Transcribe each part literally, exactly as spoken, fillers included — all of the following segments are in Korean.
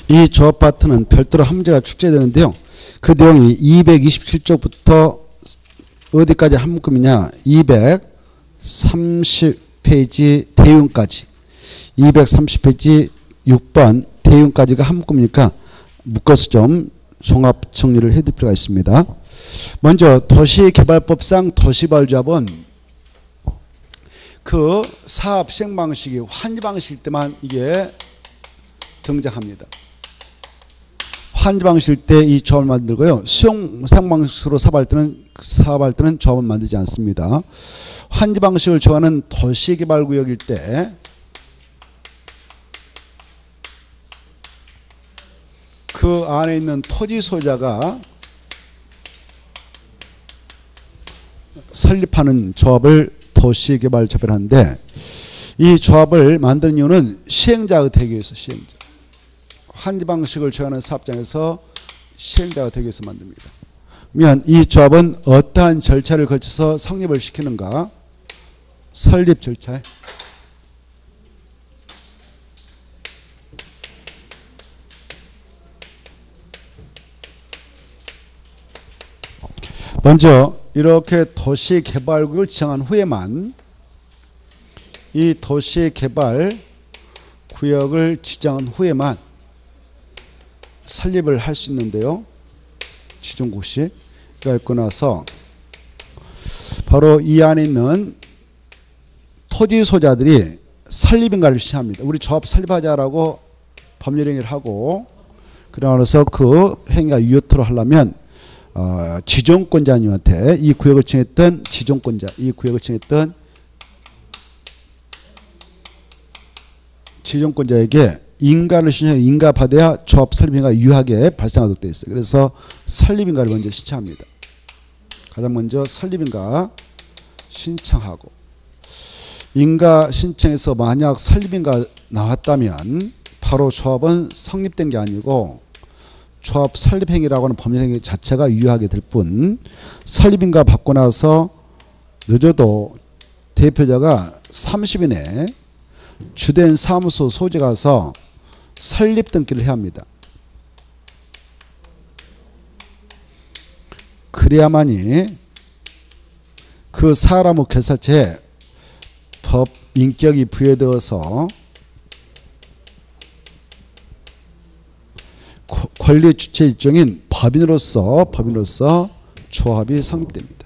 이 조합 파트는 별도로 한 문제가 출제되는데요. 그 내용이 이백이십칠 쪽부터 어디까지 한 묶음이냐, 이백삼십 페이지 대윤까지, 이백삼십 페이지 육 번 대윤까지가 한 묶음이니까 묶어서 좀 종합 정리를 해둘 필요가 있습니다. 먼저 도시개발법상 도시개발조합은 그 사업 시행 방식이 환지 방식일 때만 이게 등장합니다. 환지 방식일 때 이 조합을 만들고요. 수용 사용 방식으로 사업할 때는 사업할 때는 조합을 만들지 않습니다. 환지 방식을 좋아하는 도시개발구역일 때 그 안에 있는 토지 소유자가 설립하는 조합을 도시개발조합을 하는데, 이 조합을 만드는 이유는 시행자가 되기 위해서, 시행자. 환지 방식을 좋아하는 사업장에서 시행자가 되기 위해서 만듭니다. 그러면 이 조합은 어떠한 절차를 거쳐서 성립을 시키는가? 설립 절차. 먼저 이렇게 도시개발구역을 지정한 후에만, 이 도시개발구역을 지정한 후에만 설립을 할 수 있는데요. 지정고시가 있고 나서 바로 이 안에 있는 토지 소유자들이 설립인가를 시행합니다. 우리 조합 설립하자라고 법률 행위를 하고, 그러면서 그 행위가 유효토로 하려면 어, 지정권자님한테 이 구역을 지정했던 지정권자, 이 구역을 지정했던 지정권자에게 인가를 신청해 인가 받아야 조합 설립인가가 유효하게 발생하도록 되어 있어요. 그래서 설립인가를 먼저 신청합니다. 가장 먼저 설립인가 신청하고, 인가 신청에서 만약 설립인가 나왔다면 바로 조합은 성립된 게 아니고 조합 설립행위라고 하는 법률행위 자체가 유효하게 될 뿐, 설립인가 받고 나서 늦어도 대표자가 삼십 일 내에 주된 사무소 소재 가서 설립 등기를 해야 합니다. 그래야만이 그 사람 후 개설체에 법 인격이 부여되어서 권리 주체 일종인 법인으로서 법인으로서 조합이 성립됩니다.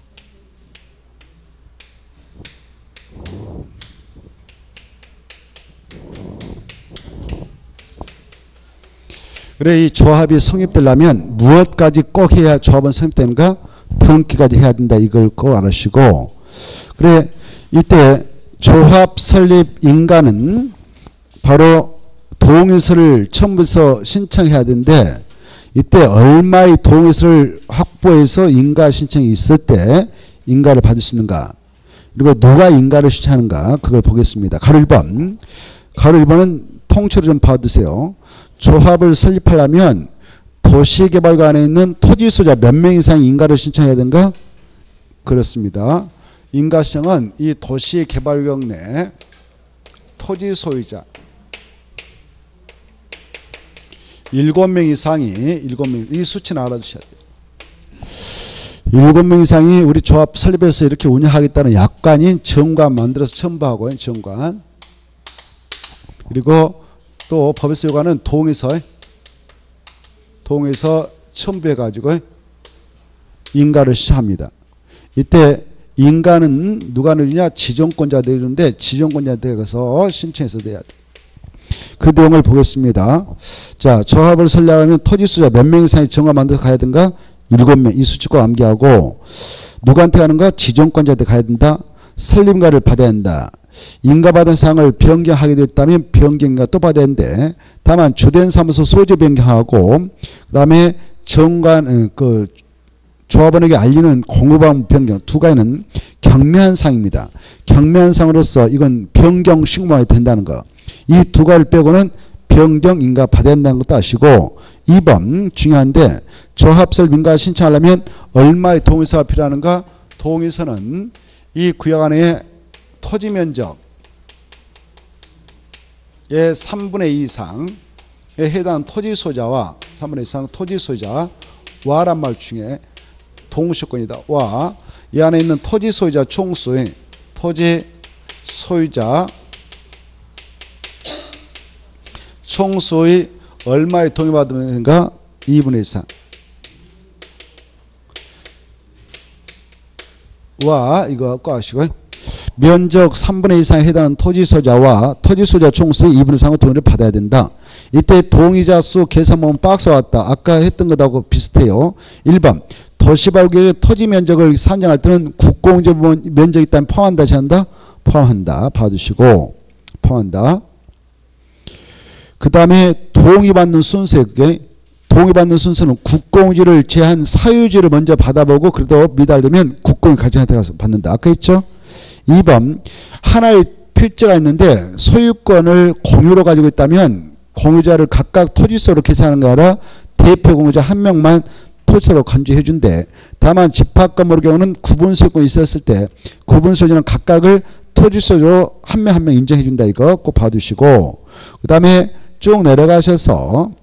그래, 이 조합이 성립되려면 무엇까지 꼭 해야 조합은 성립되는가? 등기까지 해야 된다. 이걸 꼭 알으시고, 그래, 이때 조합 설립 인가는 바로 동의서를 처음부터 신청해야 되는데, 이때 얼마의 동의서를 확보해서 인가 신청이 있을 때 인가를 받을 수 있는가, 그리고 누가 인가를 신청하는가, 그걸 보겠습니다. 가로 일 번. 가로 일 번은 통째로 좀 봐두세요. 조합을 설립하려면 도시개발구 안에 있는 토지 소유자 몇 명 이상 인가를 신청해야 되는가? 그렇습니다. 인가 신청은 이 도시개발구역 내 토지 소유자 일곱 명 이상이, 일곱 명, 이 수치는 알아두셔야 돼요. 일곱 명 이상이 우리 조합 설립해서 이렇게 운영하겠다는 약관인 정관 만들어서 첨부하고, 정관. 그리고 또 법에서 요구하는 동의서, 동의서 첨부해가지고 인가를 시작합니다. 이때 인가는 누가 내리냐? 지정권자 내리는데, 지정권자한테 가서 신청해서 내야 돼. 그 내용을 보겠습니다. 자, 조합을 설립하려면 토지 소유자 몇 명 이상의 정화 만들어서 가야 된가? 일곱 명. 이 수치 꼭 암기하고, 누구한테 가는가? 지정권자한테 가야 된다. 설립인가를 받아야 한다. 인가받은 사항을 변경하게 됐다면 변경인가 또 받아야 되는데, 다만 주된 사무소 소재 변경하고, 그 다음에 정관, 그 조합원에게 알리는 공유방 변경 두 가지는 경미한 사항입니다. 경미한 사항으로서 이건 변경 신고가 된다는 거. 이 두 가지를 빼고는 변경 인가 받아야 한다는 것도 아시고, 이 번 중요한데, 조합설 인가 신청하려면 얼마의 동의서가 필요한가? 동의서는 이 구역 안에 토지 면적의 삼분의 이 이상의 해당하는 토지 소유자와 삼분의 이상 토지 소유자와란 말 중에 동시효권이다. 와, 이 안에 있는 토지 소유자 총수의 토지 소유자 총수의 얼마에 동의받으면 되는가? 이분의 이상. 와, 이거 꼭 아시고, 면적 삼분의 이상에 해당하는 토지 소유자와 토지 소유자 총수의 이분의 이상의 동의를 받아야 된다. 이때 동의자 수 계산 보면 박스가 왔다. 아까 했던 것하고 비슷해요. 일 번 도시발구역의 토지 면적을 산정할 때는 국공유지 면적이 있다면 포함한다, 제한다? 포함한다. 봐두시고 포함한다. 그 다음에 동의받는 순서에 그게 동의받는 순서는 국공유지를 제한 사유지를 먼저 받아보고 그래도 미달되면 국공유 가정한테 가서 받는다. 아까 했죠? 이 번 하나의 필지가 있는데 소유권을 공유로 가지고 있다면 공유자를 각각 토지소로 계산하는 게 아니라 대표 공유자 한 명만 토지소로 간주해 준대. 다만 집합 건물의 경우는 구분 소유권이 있었을 때 구분 소유자는 각각을 토지소로 한 명 한 명 인정해 준다. 이거 꼭 봐두시고 그 다음에 쭉 내려가셔서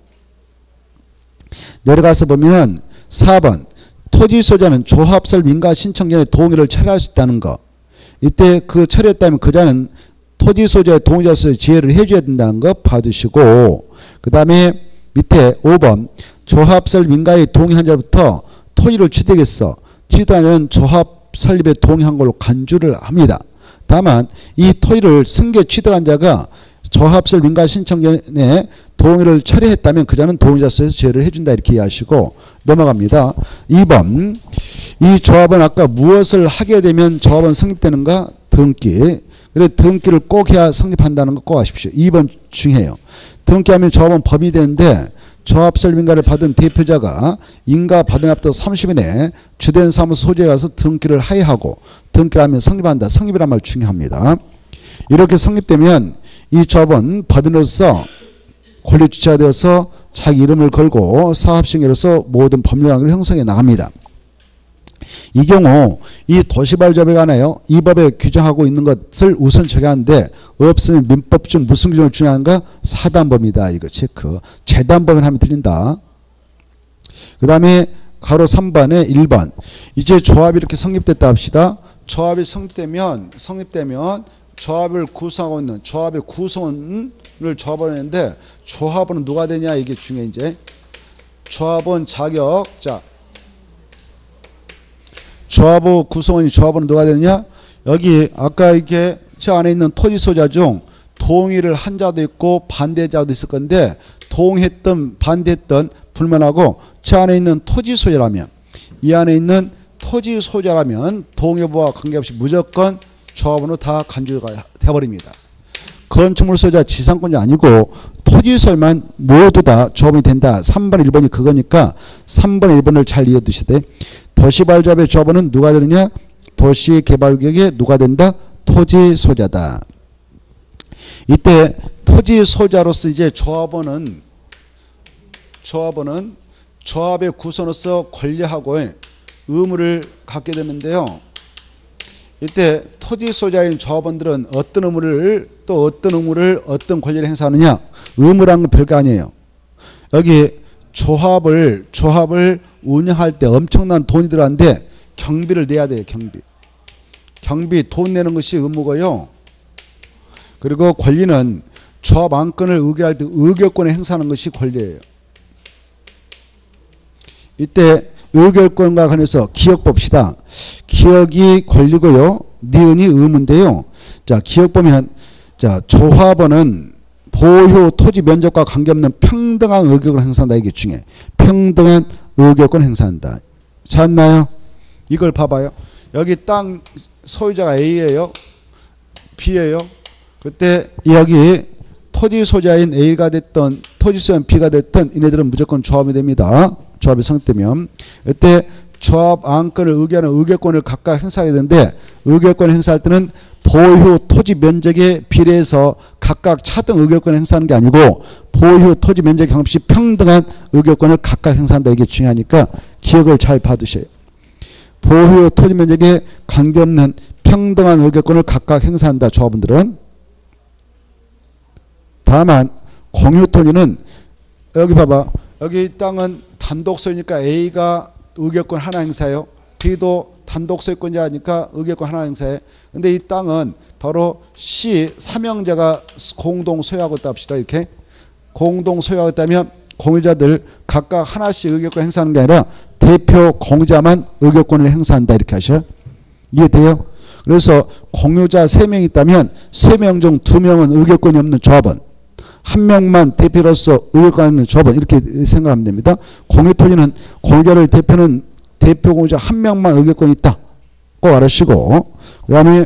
내려가서 보면 사 번 토지 소유자는 조합설 민가 신청 전에 동의를 철회할 수 있다는 거. 이때 그 철회했다면 그자는 토지 소유자의 동의자로서의 지혜를 해줘야 된다는 거 봐두시고 그 다음에 밑에 오 번 조합설 민가에 동의한 자로부터 토지를 취득했어. 취득한 자는 조합 설립에 동의한 걸로 간주를 합니다. 다만 이 토지를 승계 취득한 자가 조합설 민가 신청 전에 동의를 철회했다면 그자는 동의자로서 제외를 해준다. 이렇게 이해하시고 넘어갑니다. 이 번 이 조합은 아까 무엇을 하게 되면 조합은 성립되는가? 등기. 그래 등기를 꼭 해야 성립한다는 거 꼭 아십시오. 이 번 중요해요. 등기하면 조합은 법이 되는데 조합설 민가를 받은 대표자가 인가 받은 앞도 삼십 일 내에 주된 사무소 소재에 가서 등기를 하여하고 등기를 하면 성립한다. 성립이란 말 중요합니다. 이렇게 성립되면 이 조합은 법인으로서 권리주체가 되어서 자기 이름을 걸고 사업시행으로서 모든 법률관계를 형성해 나갑니다. 이 경우 이 도시발조업에 관하여 이 법에 규정하고 있는 것을 우선 적용하는데 없으면 민법 중 무슨 규정을 중요한가? 사단법이다. 이거 체크. 재단법을 하면 틀린다. 그 다음에 가로 삼 번에 일 번 이제 조합이 이렇게 성립됐다 합시다. 조합이 성립되면 성립되면 조합을 구성하고 있는 조합의 구성원을 조합원을 했는데 조합원은 누가 되냐 이게 중요해. 이제 조합원 자격. 자 조합원 구성원이 조합원은 누가 되느냐? 여기 아까 이게 저 안에 있는 토지 소유자 중 동의를 한 자도 있고 반대자도 있을 건데 동의했던 반대했던 불만하고 저 안에 있는 토지 소유자라면 이 안에 있는 토지 소유자라면 동의 여부와 관계없이 무조건 조합원으로 다 간주가 돼버립니다. 건축물 소유자 지상권이 아니고 토지 소유만 모두 다 조합이 된다. 삼 번 일 번이 그거니까 삼 번 일 번을 잘 이어두셔야 돼. 도시발조업의 조합원은 누가 되느냐? 도시개발구역에 누가 된다? 토지 소유자다. 이때 토지 소유자로서 이제 조합원은 조합원은 조합의 구성으로서 권리하고 의무를 갖게 되는데요. 이때 토지 소유자인 조합원들은 어떤 의무를 또 어떤 의무를 어떤 권리를 행사하느냐? 의무라는 건 별거 아니에요. 여기 조합을 조합을 운영할 때 엄청난 돈이 들어가는데 경비를 내야 돼요. 경비. 경비 돈 내는 것이 의무고요. 그리고 권리는 조합 안건을 의결할 때 의결권을 행사하는 것이 권리예요. 이때 의결권과 관해서 기억 봅시다. 기억이 권리고요. 니은이 의무인데요. 자, 기억 보면 자, 조합원은 보유 토지 면적과 관계없는 평등한 의결권을 행사한다. 이게 중요해. 평등한 의결권 행사한다. 찾나요? 이걸 봐봐요. 여기 땅 소유자가 A예요. B예요. 그때 여기 토지 소유자인 A가 됐던 토지 소유자인 B가 됐던 이네들은 무조건 조합이 됩니다. 조합이 성립되면 이때 조합 안건을 의결하는 의결권을 각각 행사하게 되는데 의결권을 행사할 때는 보유 토지 면적에 비례해서 각각 차등 의결권을 행사하는 게 아니고 보유 토지 면적에 관계없이 평등한 의결권을 각각 행사한다. 이게 중요하니까 기억을 잘 봐두셔요. 보유 토지 면적에 관계없는 평등한 의결권을 각각 행사한다. 조합원들은. 다만 공유 토지는 여기 봐봐. 여기 이 땅은 단독 소유니까 A가 의결권 하나 행사해요. B도 단독 소유권자니까 의결권 하나 행사해. 근데 이 땅은 바로 C 삼형제가 공동 소유하고 있다 합시다. 이렇게 공동 소유하고 있다면 공유자들 각각 하나씩 의결권 행사하는 게 아니라 대표 공유자만 의결권을 행사한다. 이렇게 하셔. 이해돼요? 그래서 공유자 세 명 있다면 세 명 중 두 명은 의결권이 없는 조합원, 한 명만 대표로서 의결권이 있는 조합원, 이렇게 생각하면 됩니다. 공유토지는 공유자를 대표는 대표 공유자 한 명만 의결권이 있다. 꼭 알으시고, 그 다음에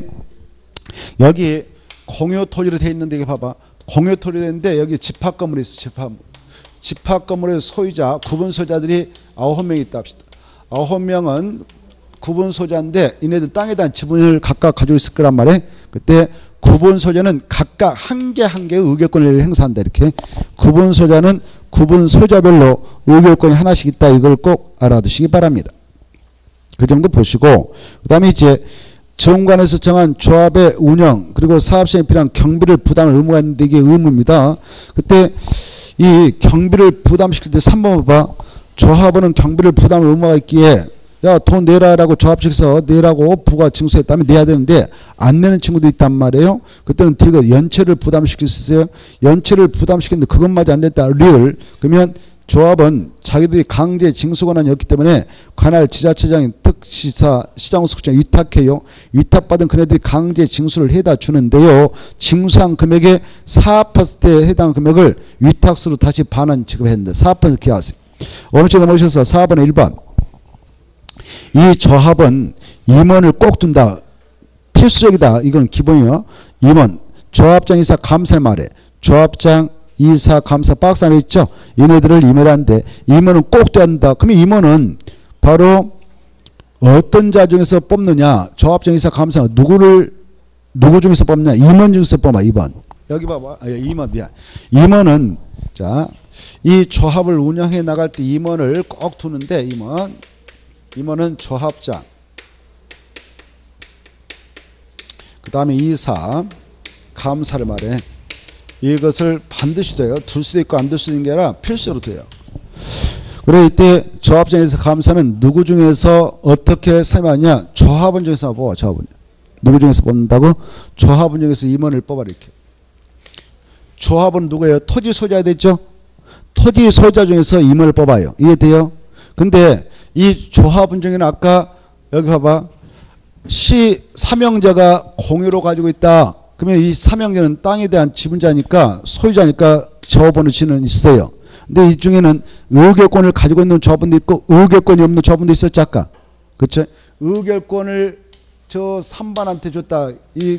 여기 공유토지로 되어 있는데 이게 봐봐. 공유토지로 되어 있는데 여기 집합 건물이 있어. 집합. 집합 건물의 소유자, 구분 소유자들이 아홉 명이 있다 합시다. 아홉 명은 구분 소유자인데 이네들 땅에 대한 지분을 각각 가지고 있을 거란 말이에요. 그때 구분 소유자는 각각 한 개 한 개의 의결권을 행사한다. 이렇게 구분 소유자는 구분 소유자별로 의결권이 하나씩 있다. 이걸 꼭 알아두시기 바랍니다. 그 정도 보시고, 그 다음에 이제 정관에서 정한 조합의 운영 그리고 사업 시행에 필요한 경비를 부담할 의무가 있는데 이게 의무입니다. 그때 이 경비를 부담시킬 때 삼 번 봐봐. 조합원은 경비를 부담할 의무가 있기에 야, 돈 내라라고 조합 측에서 내라고 부가 징수했다면 내야 되는데 안 내는 친구도 있단 말이에요. 그때는 되게 연체를 부담시킬 수 있어요. 연체를 부담시켰는데 그것마저 안 됐다. 리얼. 그러면 조합은 자기들이 강제 징수 권한이 없기 때문에 관할 지자체장인 특시사 시장수국장 위탁해요. 위탁받은 그네들이 강제 징수를 해다 주는데요. 징수한 금액의 사 퍼센트에 해당 금액을 위탁수로 다시 반환 지급했는데 사 퍼센트 기하세요. 오른쪽 넘어오셔서 사 번에 일 번. 이 조합은 임원을 꼭 둔다. 필수적이다. 이건 기본이요. 임원. 조합장 이사 감사를 말해. 조합장 이사 감사 박스 안에 있죠. 얘네들을 임원한데 임원은 꼭 돼야 한다. 그러면 임원은 바로 어떤 자 중에서 뽑느냐. 조합장 이사 감사 누구를 누구 중에서 뽑느냐. 임원 중에서 뽑아. 이 번. 여기 봐봐. 아, 임원 미안. 임원은 자, 이 조합을 운영해 나갈 때 임원을 꼭 두는데 임원 임원은 조합장, 그 다음에 이사, 감사를 말해. 이것을 반드시 돼요. 둘 수도 있고 안 될 수도 있는 게 아니라 필수로 돼요. 그래 이때 조합장에서 감사는 누구 중에서 어떻게 선임하냐. 조합원 중에서 뽑아. 조합원. 누구 중에서 뽑는다고? 조합원 중에서 임원을 뽑아. 이렇게. 조합은 누구예요? 토지 소유자 됐죠? 토지 소유자 중에서 임원을 뽑아요. 이해돼요? 근데 이 조합원 중에는 아까 여기 봐봐. 시 삼형제가 공유로 가지고 있다. 그러면 이 삼형제는 땅에 대한 지분자니까 소유자니까 조합원의 지는 있어요. 근데 이 중에는 의결권을 가지고 있는 조합원도 있고 의결권이 없는 조합원도 있었지 아까. 그렇죠? 의결권을 저 삼 번한테 줬다. 이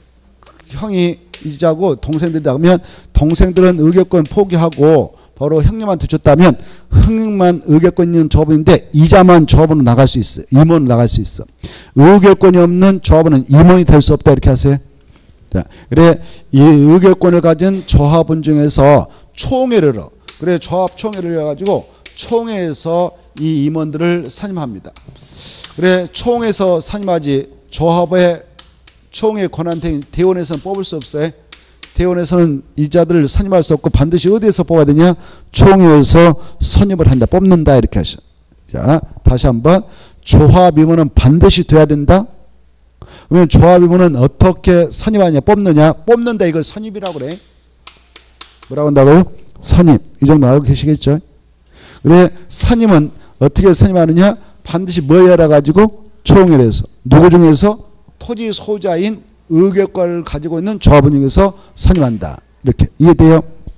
형이 이자고 동생들이다. 그러면 동생들은 의결권 포기하고 바로 형님한테 줬다면 형님만 의결권 있는 조합원인데 이자만 조합원으로 나갈 수 있어. 임원으로 나갈 수 있어. 의결권이 없는 조합원은 임원이 될 수 없다. 이렇게 하세요. 자, 그래 이 의결권을 가진 조합원 중에서 총회를 해. 그래 조합 총회를 해가지고 총회에서 이 임원들을 선임합니다. 그래 총회에서 선임하지 조합의 총회 권한 대원에서는 뽑을 수 없어요. 대원에서는 이자들을 선임할 수 없고 반드시 어디에서 뽑아야 되냐? 총회에서 선임을 한다. 뽑는다. 이렇게 하셔. 자, 다시 한번. 조합임원은 반드시 돼야 된다. 그러면 조합임원은 어떻게 선임하냐? 뽑느냐? 뽑는다. 이걸 선임이라고 그래. 뭐라고 한다고요? 선임. 이 정도 알고 계시겠죠? 그래 선임은 어떻게 선임하느냐? 반드시 뭐 해라 가지고 총회를 해서. 누구 중에서? 토지 소유자인 의결권을 가지고 있는 조합원 중에서 선임한다. 이렇게 이해돼요?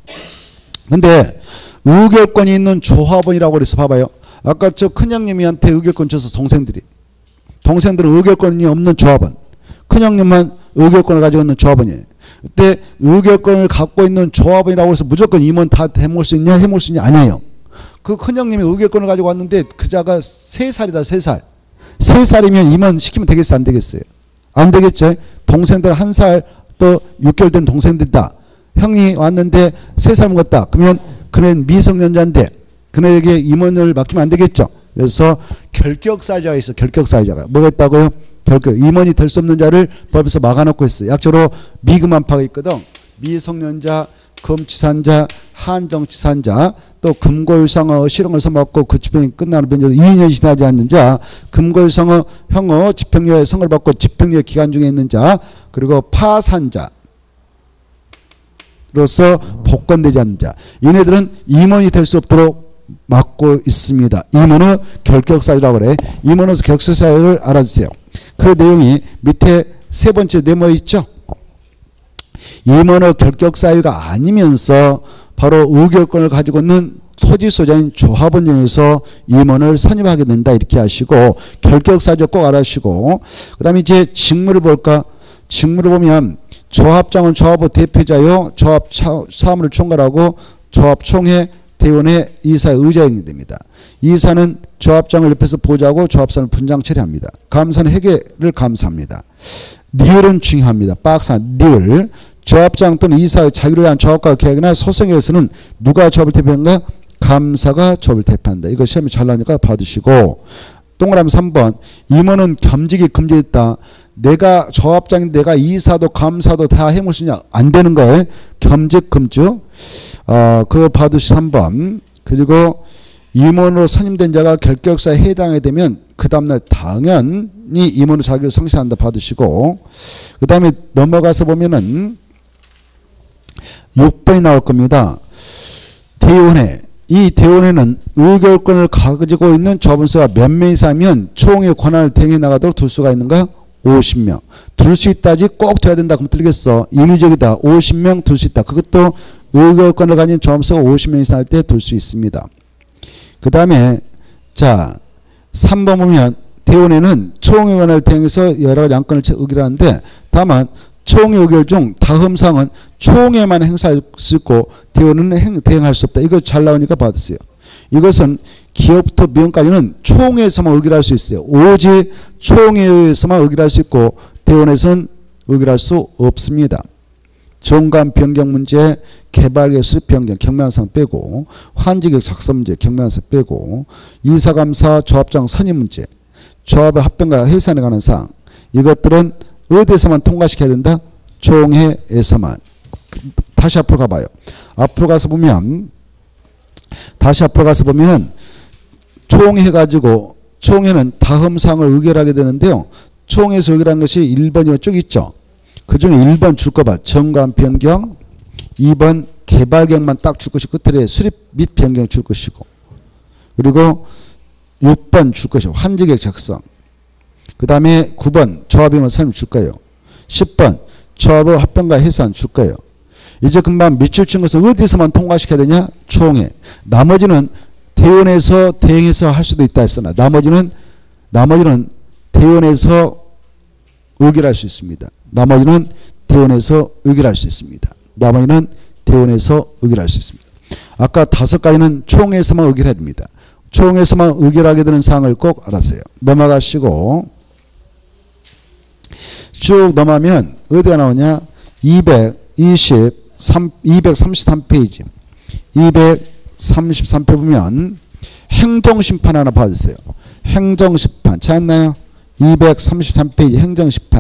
근데 의결권이 있는 조합원이라고 그래서 봐봐요. 아까 저 큰형님한테 의결권 줘서 동생들이. 동생들은 의결권이 없는 조합원. 큰형님만 의결권을 가지고 있는 조합원이에요. 그때 의결권을 갖고 있는 조합원이라고 해서 무조건 임원 다 해몰 수 있냐? 해몰 수 있냐? 아니에요. 그 큰형님이 의결권을 가지고 왔는데 그자가 세 살이다. 세 살. 세 살이면 임원 시키면 되겠어? 안 되겠어요? 안 되겠죠. 동생들 한 살 또 육 개월 된 동생들이다. 형이 왔는데 세 살 먹었다. 그러면 그는 미성년자인데 그에게 임원을 맡기면 안 되겠죠. 그래서 결격사유자가 있어. 결격사유자가. 뭐가 있다고요? 결격. 임원이 될 수 없는 자를 법에서 막아놓고 있어요. 약자로 미금한파가 있거든. 미성년자 금치산자, 한정치산자, 또 금고일상어 실형을 써먹고 그 집행이 끝나는 변제도 이 년이 지나지 않는 자, 금고일상어 형어 집행유예 선고를 받고 집행유예 기간 중에 있는 자, 그리고 파산자 로서 복권되지 않는 자, 얘네들은 임원이 될 수 없도록 막고 있습니다. 임원의 결격사유라고 그래. 임원의 결격사유를 알아주세요. 그 내용이 밑에 세 번째 네모에 있죠. 임원의 결격사유가 아니면서 바로 의결권을 가지고 있는 토지 소유자인 조합원령에서 임원을 선임하게 된다 이렇게 하시고, 결격사유 꼭 알아주시고, 그 다음에 이제 직무를 볼까. 직무를 보면 조합장은 조합의 대표자요, 조합 사무를 총괄하고 조합총회 대원의 이사의 의장이 됩니다. 이사는 조합장을 옆에서 보좌하고 조합사는 분장 처리합니다. 감사는 회계를 감사합니다. 리얼은 중요합니다. 박사 리얼. 조합장 또는 이사의 자기를 위한 조합과 계약이나 소송에서는 누가 조합을 대표한가? 감사가 조합을 대표한다. 이거 시험에 잘 나오니까 받으시고, 동그라미 삼 번. 임원은 겸직이 금지됐다. 내가 조합장인데 내가 이사도 감사도 다 해볼 수 있냐? 안 되는 거예요. 겸직 금지. 어, 그거 받으시 삼 번. 그리고 임원으로 선임된 자가 결격사에 해당하게 되면 그 다음날 당연히 임원으로 자기를 성실한다 받으시고, 그 다음에 넘어가서 보면은 육 번이 나올 겁니다. 대원회. 이 대원회는 의결권을 가지고 있는 조합원수가 몇 명 이상이면 총의 권한을 대행해 나가도록 둘 수가 있는가? 오십 명. 둘 수 있다지 꼭 돼야 된다. 그럼 틀리겠어. 임의적이다. 오십 명 둘 수 있다. 그것도 의결권을 가진 조합원수가 오십 명 이상 할 때 둘 수 있습니다. 그 다음에 자 삼 번 보면 대원회는 총의 권한을 대행해서 여러 가지 안건을 의결하는데, 다만 총회 의결 중 다음 사항은 총회만 행사할 수 있고 대원은 행, 대행할 수 없다. 이거 잘 나오니까 받으세요. 이것은 기업부터 미용까지는 총회에서만 의결할 수 있어요. 오직 총회에서만 의결할 수 있고 대원에서는 의결할 수 없습니다. 정관 변경 문제, 개발계 수립 변경, 경매안상 빼고, 환지객 작성 문제, 경매안상 빼고, 이사감사 조합장 선임 문제, 조합의 합병과 해산에 관한 사항, 이것들은 어디에서만 통과시켜야 된다? 총회에서만. 다시 앞으로 가봐요. 앞으로 가서 보면 다시 앞으로 가서 보면은 총회 가지고 총회는 다음 사항을 의결하게 되는데요. 총회에서 의결한 것이 일 번이면 쭉 있죠. 그 중에 일 번 줄 거 봐. 정관 변경, 이 번 개발계획만 딱 줄 것이 끝에 수립 및 변경 줄 것이고, 그리고 육 번 줄 것이 환지계획 작성, 그 다음에 구 번 조합임원 선임 줄 거예요. 십 번 조합의 합병과 해산 줄 거예요. 이제 금방 밑줄 친 것은 어디서만 통과시켜야 되냐? 총회. 나머지는 대원에서 대행해서 할 수도 있다 했으나 나머지는 나머지는 대원에서 의결할 수 있습니다. 나머지는 대원에서 의결할 수 있습니다. 나머지는 대원에서 의결할 수 있습니다. 아까 다섯 가지는 총회에서만 의결해야 됩니다. 총회에서만 의결하게 되는 사항을 꼭 알았어요. 넘어가시고 쭉 넘어가면 어디가 나오냐? 이백이십삼, 이백삼십삼 페이지. 이백삼십삼 표 보면 행정심판 하나 봐주세요. 행정심판 찾았나요? 이백삼십삼 페이지 행정심판.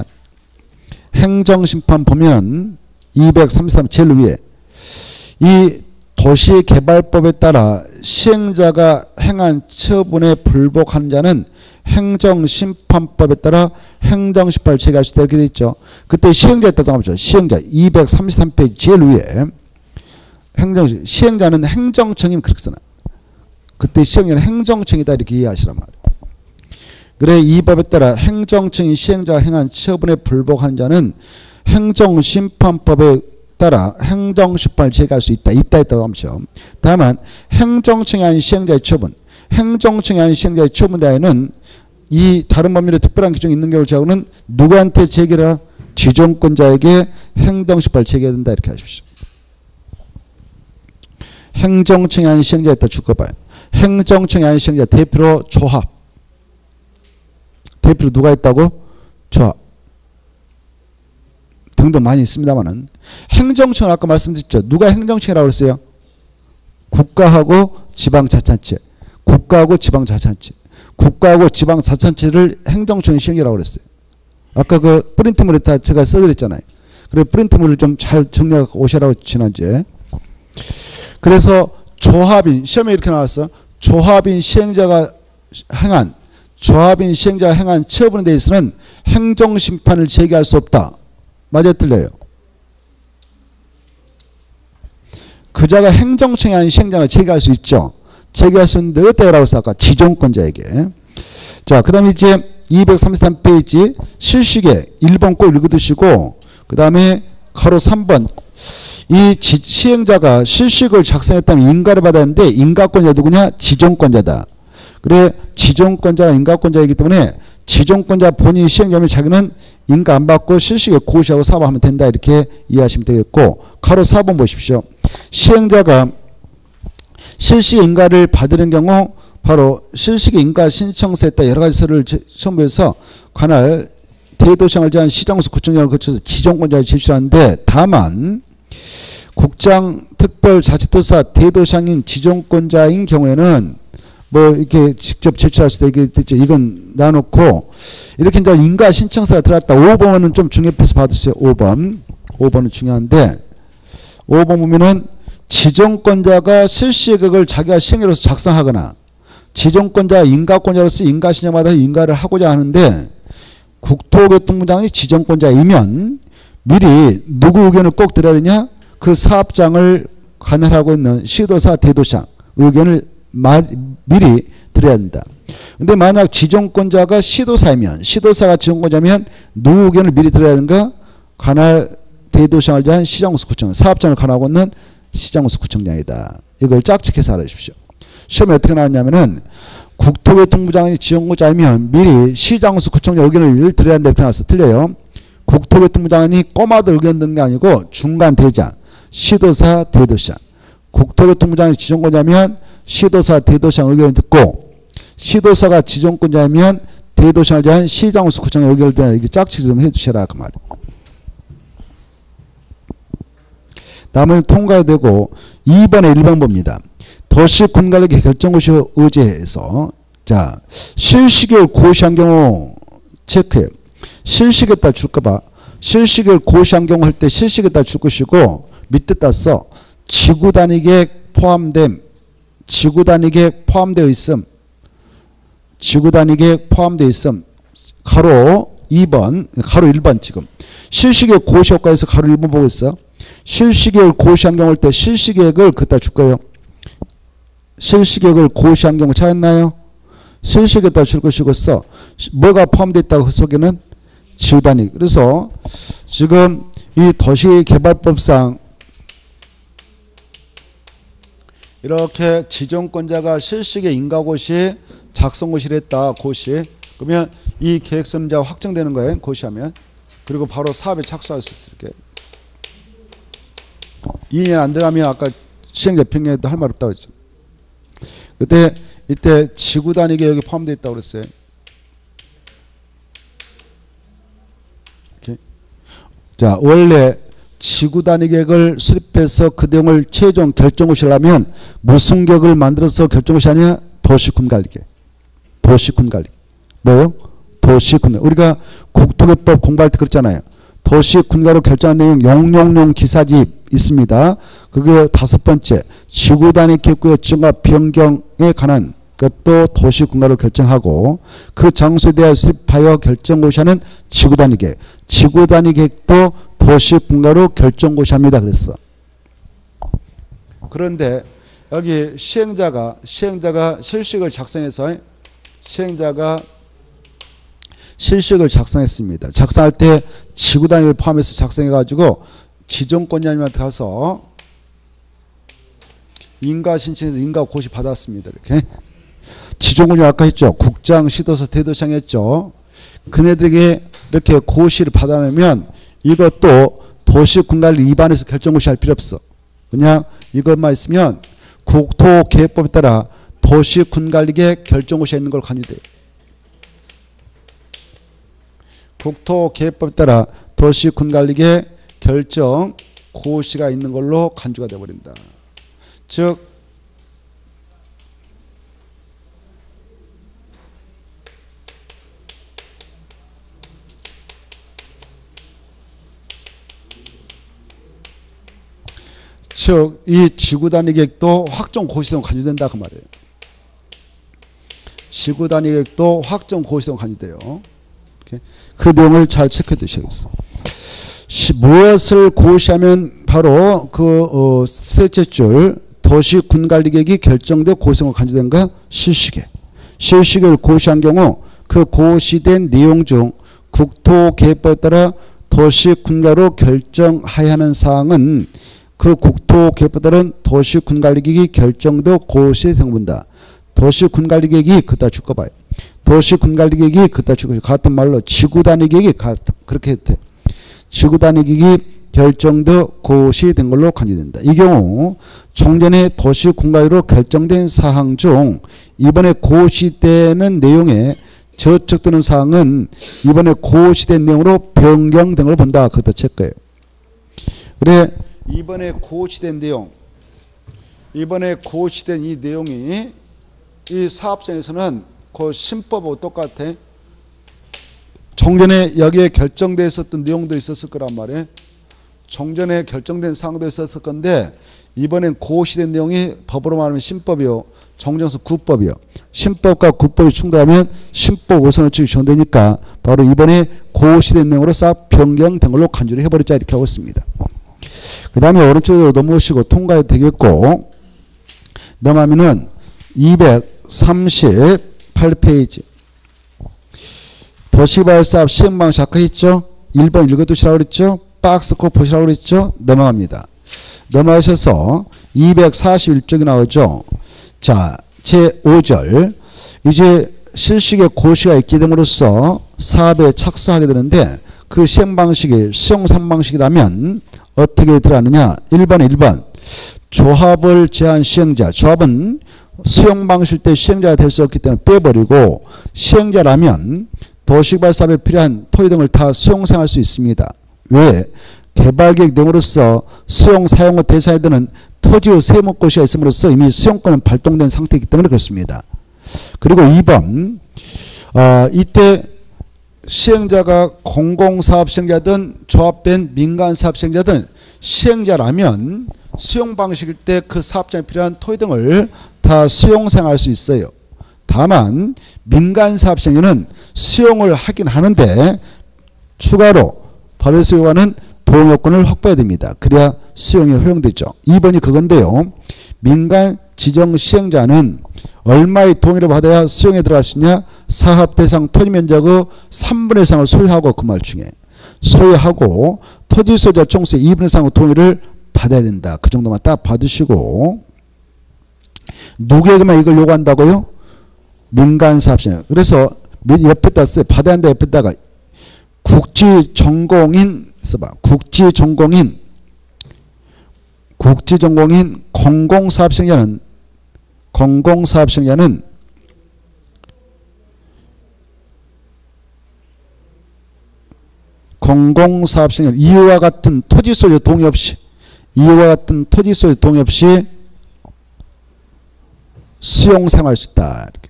행정심판 보면 이백삼십삼 제일 위에 이 도시개발법에 따라 시행자가 행한 처분에 불복하는 자는 행정심판법에 따라 행정심판을 제기할 수 있다 이렇게 되어 있죠. 그때 시행자에 따라 보죠. 시행자 이백삼십삼 페이지 제일 위에 행정 시행자는 행정청이면 그렇게 써놔. 그때 시행자는 행정청이다 이렇게 이해하시란 말이에요. 그래 이 법에 따라 행정청이 시행자가 행한 처분에 불복하는 자는 행정심판법에 따라 행정심판을 제기할 수 있다. 있다 있다고 하면서 다만 행정청이 아닌 시행자의 처분, 행정청이 아닌 시행자의 처분 대하에는 이 다른 법률에 특별한 규정이 있는 경우를 제하고는 누구한테 제기라? 지정권자에게 행정심판을 제기해야 된다 이렇게 하십시오. 행정청이 아닌 시행자에 있다 줄 거 봐요. 행정청이 아닌 시행자 대표로 조합. 대표로 누가 있다고? 조합. 등등 많이 있습니다만은 행정청은 아까 말씀드렸죠. 누가 행정청이라고 그랬어요? 국가하고 지방자치단체. 국가하고 지방자치단체. 국가하고 지방자치단체를 행정청이 시행이라고 그랬어요. 아까 그 프린트물에 다 제가 써드렸잖아요. 그래 프린트물을 좀 잘 정리하고 오시라고 지난주에. 그래서 조합인, 시험에 이렇게 나왔어. 조합인 시행자가 행한, 조합인 시행자가 행한 처분에 대해서는 행정심판을 제기할 수 없다. 맞아요, 틀려요? 그자가 행정청이 아닌 시행자가 제기할 수 있죠. 제기할 수 있는데 어때라고 했어? 아까 지정권자에게. 자, 그 다음에 이제 이백삼십삼 페이지 실시계 일 번 꼭 읽어두시고, 그 다음에 가로 삼 번. 이 지, 시행자가 실식을 작성했다면 인가를 받았는데 인가권자 누구냐? 지정권자다. 그래, 지정권자가 인가권자이기 때문에 지정권자 본인이 시행자면 자기는 인가 안 받고 실식에 고시하고 사과하면 된다. 이렇게 이해하시면 되겠고, 가로 사 번 보십시오. 시행자가 실식 인가를 받으는 경우 바로 실식의 인가 신청서에 따라 여러 가지 서류를 첨부해서 관할 대도시장을 제한 시장수 구청장을 거쳐서 지정권자에 제출하는데, 다만 국장 특별자치도사 대도시장인 지정권자인 경우에는 뭐 이렇게 직접 제출할 수도 있겠죠. 이건 놔놓고 이렇게 이제 인가 신청서가 들어왔다. 오 번은 좀 중요해서 받으세요. 오 번. 오 번은 중요한데, 오 번 보면은 지정권자가 실시계획을 자기가 시행자로서 작성하거나 지정권자가 인가권자로서 인가 신청받아 인가를 하고자 하는데 국토교통부장이 지정권자이면 미리 누구 의견을 꼭 들어야 되냐? 그 사업장을 관할하고 있는 시도사 대도시장 의견을 마, 미리 들어야 한다. 근데 만약 지정권자가 시도사이면, 시도사가 지정권자면 누구 의견을 미리 들어야 하는가? 관할 대도시장을 제한 시장수 구청, 사업장을 관할하고 있는 시장수 구청장이다. 이걸 짝짓해서 알아주십시오. 시험에 어떻게 나왔냐면은 국토교통부장이 지정권자이면 미리 시장수 구청장 의견을 들어야 한다. 이렇게 나왔어. 틀려요. 국토교통부장이 꼬마들 의견 듣는 게 아니고 중간 대장, 시도사 대도시장. 국토교통부장이 지정권자면 시도사 대도시장 의견을 듣고, 시도사가 지정권자면 대도시장을 제한 시장수 구청장 의견을 듣는, 이게 짝짓 좀 해주셔라 그 말이에요. 다음은 통과되고 이 번에 일 번 봅니다. 도시 군관력의 결정고시 의제에서, 자, 실시계를 고시한 경우 체크해요. 실시계에다 줄까봐. 실시계를 고시한 경우 할 때 실시계에다 줄 것이고, 밑에 땄어. 지구 단위계획 포함됨, 지구 단위계획 포함되어 있음, 지구 단위계획 포함되어 있음. 가로 이 번, 가로 일 번 지금. 실시계획 고시 효과에서 가로 일 번 보고 있어. 실시계획을 고시한 경우 할 때 실시계획을 그따 줄 거예요. 실시계획을 고시한 경우 찾았나요? 실시계획에다 줄 것이고 써. 뭐가 포함되어 있다고 그 속에는 지구 단위. 그래서 지금 이 도시개발법상 이렇게 지정권자가 실시계 인가고시 작성고시를 했다. 고시. 그러면 이 계획서는 이제 확정되는 거예요. 고시하면. 그리고 바로 사업에 착수할 수 있어요. 이렇게. 이 년 안 들어가면 아까 시행자 평가에도 할 말 없다고 그랬죠. 그때 이때 지구 단위 계획이 포함되어 있다고 그랬어요. 이렇게. 자, 원래 지구 단위 계획을 수립해서 그 내용을 최종 결정고시하려면 무슨 계획을 만들어서 결정고시 하냐? 도시군 관리계. 도시군 관리. 뭐요? 도시군. 우리가 국토개법 공부할 때 그랬잖아요. 도시군가로 결정한 내용 용용용 기사집 있습니다. 그게 다섯 번째, 지구 단위 계획구의 지정과 변경에 관한 것도 도시군가로 결정하고, 그 장소에 대하여 수립하여 결정고시하는 지구 단위 계획. 지구 단위 계획도 도시군가로 결정고시합니다. 그랬어. 그런데 여기 시행자가 시행자가 실식을 작성해서 시행자가 실식을 작성했습니다. 작성할 때 지구 단위를 포함해서 작성해가지고 지정권자님한테 가서 인가 신청해서 인가 고시 받았습니다. 이렇게. 지정권자 아까 했죠. 국장, 시도사, 대도시장 했죠. 그네들에게 이렇게 고시를 받아내면 이것도 도시군관리 위반해서 결정고시 할 필요 없어. 그냥 이것만 있으면 국토계획법에 따라 도시군관리계 결정고시에 있는 걸 간주돼요. 국토계획법에 따라 도시군관리계 결정 고시가 있는 걸로 간주가 되어버린다. 즉 즉 이 지구 단위 계획도 확정 고시성 간주된다 그 말이에요. 지구 단위 계획도 확정 고시성 간주돼요. 이렇게. 그 내용을 잘 체크해 두셔야겠어. 무엇을 고시하면 바로 그 어, 셋째 줄 도시 군관리 계획이 결정되어 고시성으로 간주된가? 실시계. 실시계를 고시한 경우 그 고시된 내용 중 국토계획법에 따라 도시 군가로 결정하여야 하는 사항은 그 국토계획법에 따른 도시 군관리 계획이 결정되어 고시성을 본다. 도시 군관리 계획이 그따 줄거 봐요. 도시 군관리 계획이 그따 줄거 같은 말로 지구 단위 계획이 그렇게 해도 돼. 지구 단위 계획이 결정되어 고시된 걸로 간주된다. 이 경우 종전의 도시 군관리로 결정된 사항 중 이번에 고시되는 내용에 저촉되는 사항은 이번에 고시된 내용으로 변경된 걸 본다. 그것도 체크예요. 그래 이번에 고시된 내용, 이번에 고시된 이 내용이 이 사업장에서는 그 신법하고 똑같아. 종전에 여기에 결정되어 있었던 내용도 있었을 거란 말이에요. 종전에 결정된 사항도 있었을 건데 이번엔 고시된 내용이 법으로 말하면 신법이요. 종전에서 구법이요. 신법과 구법이 충돌하면 신법 오선을 치기 지원되니까 바로 이번에 고시된 내용으로 싹 변경된 걸로 간주를 해버리자 이렇게 하고 있습니다. 그 다음에 오른쪽으로 넘어오시고 통과해도 되겠고 넘어가면은 이백삼십팔 페이지 도시개발사업 시행방식 아까 했죠. 일 번 읽어두시라고 그랬죠. 박스코 보시라고 그랬죠. 넘어갑니다. 넘어가셔서 이백사십일 쪽이 나오죠. 자, 제오 절 이제 실시계 고시가 있게 됨으로써 사업에 착수하게 되는데 그 시행방식이 수용삼방식이라면 어떻게 들어가느냐. 일 번 일 번 조합을 제한 시행자. 조합은 수용방식 때 시행자가 될 수 없기 때문에 빼버리고 시행자라면 도시개발 사업에 필요한 토지 등을 다 수용사용할 수 있습니다. 왜? 개발계획 등으로서 수용 사용 후 대상에 드는 토지의 세무고시가 있음으로써 이미 수용권은 발동된 상태이기 때문에 그렇습니다. 그리고 이 번 어, 이때 시행자가 공공사업 시행자든 조합된 민간사업 시행자든 시행자라면 수용 방식일 때 그 사업장에 필요한 토지 등을 다 수용 사용할 수 있어요. 다만 민간사업 시행자는 수용을 하긴 하는데 추가로 법에서 요구하는 도용요건을 확보해야 됩니다. 그래야 수용이 허용되죠. 이 번이 그건데요. 민간 지정 시행자는 얼마의 동의를 받아야 수용에 들어갈 수 있냐. 사업 대상 토지 면적의 삼분의 이상을 소유하고 그 말 중에 소유하고 토지 소유자 총수의 이분의 이상의 동의를 받아야 된다. 그 정도만 딱 받으시고 누구에게만 이걸 요구한다고요? 민간사업시행자. 그래서 옆에다 써요. 받아야 한다 옆에다가 국지전공인 써봐. 국지전공인 국지전공인 공공사업시행자는 공공사업시행자는 공공사업시행자는 이와 같은 토지 소유 동의 없이 이와 같은 토지 소유 동의 없이 수용 사용할 수 있다. 이렇게.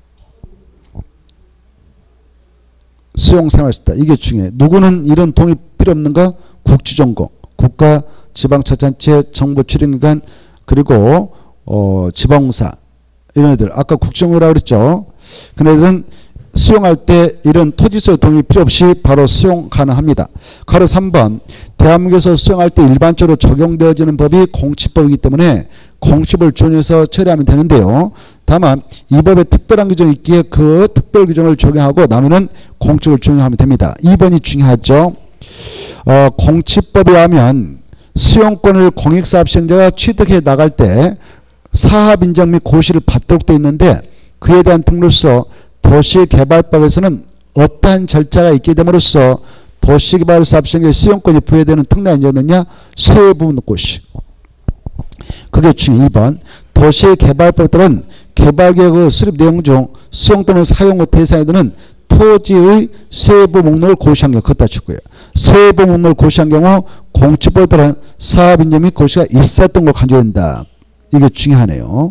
수용 사용할 수 있다. 이게 중요해. 누구는 이런 동의 필요 없는가? 국지전공, 국가, 지방자치단체, 정부출입기관 그리고 어, 지방공사 이런 애들. 아까 국정이라고 그랬죠. 그네들은 수용할 때 이런 토지소유 동의 필요 없이 바로 수용 가능합니다. 가로 삼 번 대한민국에서 수용할 때 일반적으로 적용되어지는 법이 공치법이기 때문에 공치법을 준용해서 처리하면 되는데요. 다만 이 법에 특별한 규정이 있기에 그 특별 규정을 적용하고 나머지는 공치법을 준용하면 됩니다. 이 번이 중요하죠. 어, 공치법에 의하면 수용권을 공익사업 시행자가 취득해 나갈 때 사업 인정 및 고시를 받도록 되어 있는데 그에 대한 등록서 도시개발법에서는 어떠한 절차가 있게 됨으로써 도시개발사업 시행자의 수용권이 부여되는 특례가 인정되느냐? 세부분 고시. 그게 중요해. 이 번 도시개발법에 따른 개발계획의 수립 내용 중 수용 또는 사용 후 대상에 드는 토지의 세부 목록을 고시한 경우 그것 다 축구예요. 세부 목록을 고시한 경우 공치법에 따른 사업 인정 및 고시가 있었던 걸 간주된다. 이게 중요하네요.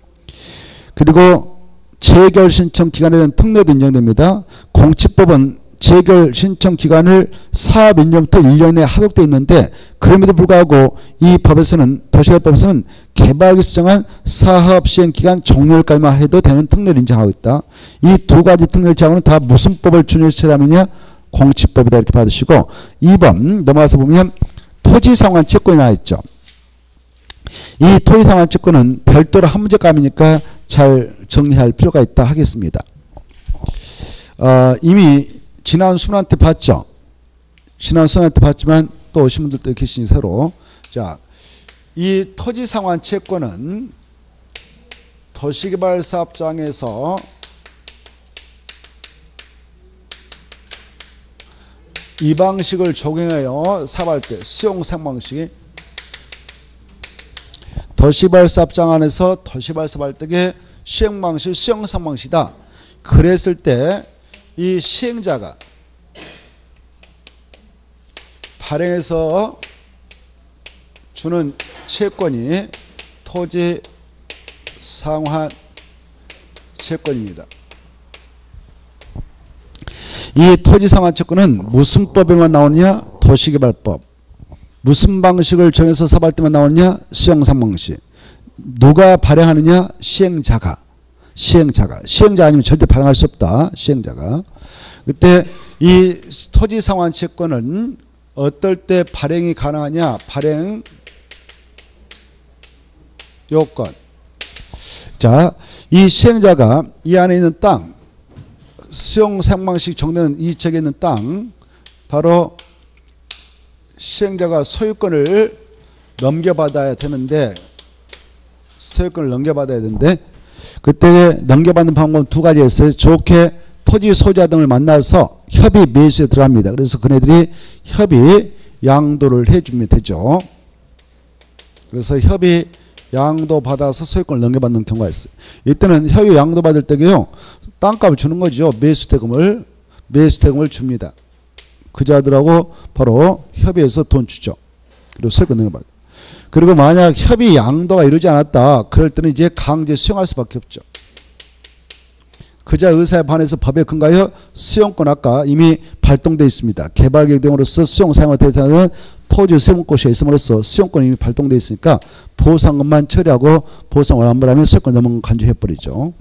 그리고 재결 신청 기간에 대한 특례도 인정됩니다. 공치법은 재결 신청 기간을 사업 인정부터 일 년 내에 하도록되어 있는데 그럼에도 불구하고 이 법에서는 도시개발법에서는 개발에서 정한 사업 시행 기간 종료일까지만 해도 되는 특례를 인정하고 있다. 이 두 가지 특례를 제하고는 다 무슨 법을 준용해서 처리하느냐? 공치법이다 이렇게 받으시고 이 번 넘어가서 보면 토지상환 채권이 나와 있죠. 이 토지상환 채권은 별도로 한 문제감이니까 잘 정리할 필요가 있다 하겠습니다. 어, 이미 지난 수능한테 봤죠. 지난 수능한테 봤지만 또 오신 분들도 계시니 새로. 자, 이 토지상환 채권은 도시개발사업장에서 이 방식을 적용하여 사업할 때 수용사용 방식이 도시개발사업장 안에서 도시개발사업할 때의 시행 방식, 수용사용 방식이다. 그랬을 때 이 시행자가 발행해서 주는 채권이 토지상환 채권입니다. 이 토지상환 채권은 무슨 법에만 나오느냐? 도시개발법. 무슨 방식을 정해서 사업할 때만 나오느냐? 수용사용 방식. 누가 발행하느냐? 시행자가. 시행자가. 시행자 아니면 절대 발행할 수 없다. 시행자가. 그때 이 토지상환 채권은 어떨 때 발행이 가능하냐? 발행 요건. 자, 이 시행자가 이 안에 있는 땅, 수용 사용 방식 정되는 이 지역에 있는 땅, 바로 시행자가 소유권을 넘겨받아야 되는데, 소유권을 넘겨받아야 되는데, 그때 넘겨받는 방법은 두 가지 있어요. 좋게 토지 소유자 등을 만나서 협의 매수에 들어갑니다. 그래서 그네들이 협의 양도를 해주면 되죠. 그래서 협의 양도 받아서 소유권을 넘겨받는 경우가 있어요. 이때는 협의 양도 받을 때요, 땅값을 주는 거죠. 매수대금을 매수대금을 줍니다. 그자들하고 바로 협의해서 돈 주죠. 그리고 소유권 넘겨받아. 그리고 만약 협의 양도가 이루지 않았다. 그럴 때는 이제 강제 수용할 수밖에 없죠. 그자 의사에 반해서 법에 근거하여 수용권 아까 이미 발동되어 있습니다. 개발계획 등으로서 수용 사용의 대상은 토지 세무고시에 있음으로써 수용권이 이미 발동되어 있으니까 보상금만 처리하고 보상을 환불하면 수용권 넘은 간주해버리죠.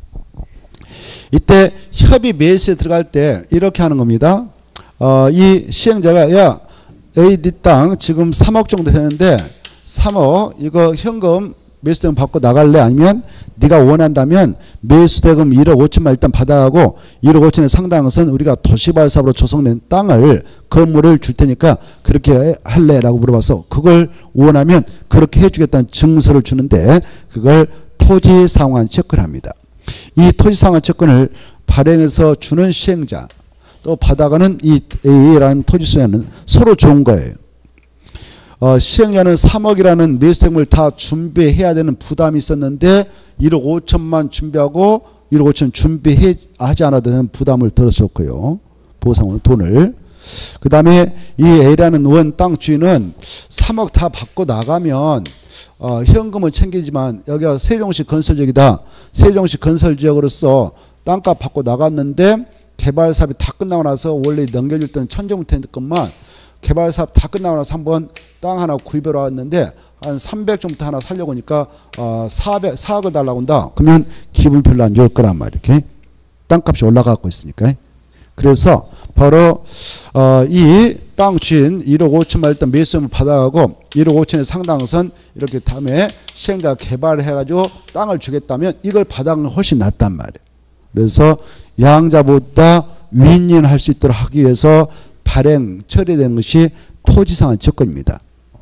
이때 협의 매수에 들어갈 때 이렇게 하는 겁니다. 어, 이 시행자가 야 A, 네 땅 지금 삼억 정도 되는데 삼억 이거 현금 매수대금 받고 나갈래? 아니면 네가 원한다면 매수대금 일억 오천만 일단 받아가고 일억 오천에 상당한 것은 우리가 도시개발사업으로 조성된 땅을 건물을 줄 테니까 그렇게 할래? 라고 물어봐서 그걸 원하면 그렇게 해주겠다는 증서를 주는데 그걸 토지상환 채권을 합니다. 이 토지상환 채권을 발행해서 주는 시행자 또 받아가는 이 A라는 토지소유자는 서로 좋은 거예요. 어, 시행자는 삼억이라는 매수대금을 다 준비해야 되는 부담이 있었는데 일억 오천만 준비하고 일억 오천 준비하지 않아도 되는 부담을 덜었었고요. 보상을 돈을. 그 다음에 이 A라는 원 땅 주인은 삼억 다 받고 나가면 어, 현금은 챙기지만 여기가 세종시 건설지역이다. 세종시 건설지역으로서 땅값 받고 나갔는데 개발사업이 다 끝나고 나서 원래 넘겨줄 때는 천정부터만 개발사업 다 끝나고 나서 한번 땅 하나 구입하러 왔는데 한 삼백 정도 하나 살려고 하니까 어, 사백, 사억을 달라고 한다. 그러면 기분 별로 안 좋을 거란 말이에요. 이렇게 땅값이 올라가고 있으니까. 그래서 바로 어, 이 땅 주인 일억 오천만 일단 매수금을 받아가고 일억 오천에 상당선 이렇게 다음에 시행자가 개발해가지고 땅을 주겠다면 이걸 받아가는 건 훨씬 낫단 말이에요. 그래서 양자보다 윈윈할 수 있도록 하기 위해서 발행 처리되는 것이 토지상환 채권입니다.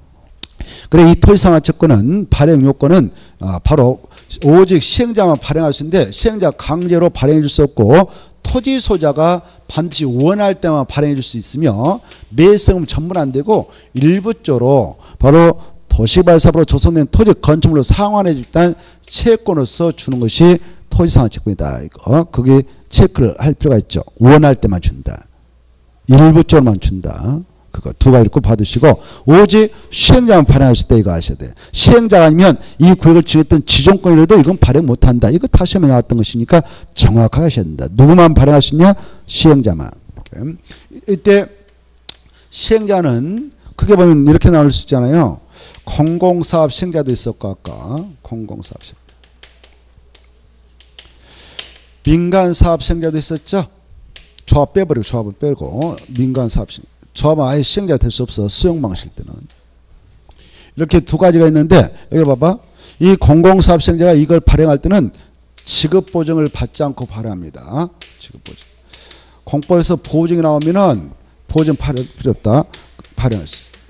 그래 이 토지상환 채권은 발행 요건은 바로 오직 시행자만 발행할 수 있는데 시행자 강제로 발행해 줄 수 없고 토지 소유자가 반드시 원할 때만 발행해 줄 수 있으며 매수금 전부는 안 되고 일부적으로 바로 도시개발사업으로 조성된 토지 건축물로 상환해 줄단 채권으로서 주는 것이 토지상환 채권이다. 이거 그게 체크를 할 필요가 있죠. 원할 때만 준다. 일부적으로만 준다. 그거 두 가지 꼭 받으시고 오직 시행자만 발행할 수 있다. 이거 아셔야 돼. 시행자가 아니면 이 구역을 지었던 지정권이라도 이건 발행 못한다. 이거 다 시험에 나왔던 것이니까 정확하게 하셔야 된다. 누구만 발행할 수 있냐? 시행자만. 이때 시행자는 크게 보면 이렇게 나올 수 있잖아요. 공공사업 시행자도 있었고 아까 공공사업 시행자. 민간사업 시행자도 있었죠. 조합 빼버리고 조합을 빼고 민간사업 시행자. 조합은 아예 시행자가 될 수 없어. 수용 방식 때는. 이렇게 두 가지가 있는데 여기 봐봐. 이 공공사업 시행자가 이걸 발행할 때는 지급보증을 받지 않고 발행합니다. 지급보증. 공법에서 보증이 나오면은 보증 필요 없다. 발행할 수 있어.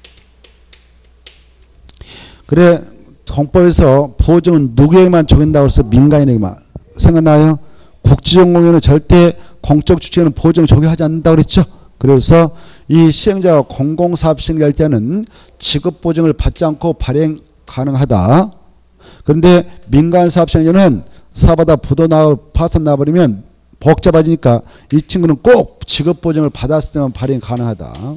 그래 공법에서 보증은 누구에게만 적용된다고 해서 민간인에게만. 생각나요? 국지전공에는 절대 공적 주체는 보증 적용하지 않는다고 그랬죠. 그래서 이 시행자가 공공사업 시행자일 때는 지급보증을 받지 않고 발행 가능하다. 그런데 민간사업 시행자는 사업하다 부도 나 파산 나버리면 복잡해지니까 이 친구는 꼭 지급보증을 받았을 때만 발행이 가능하다.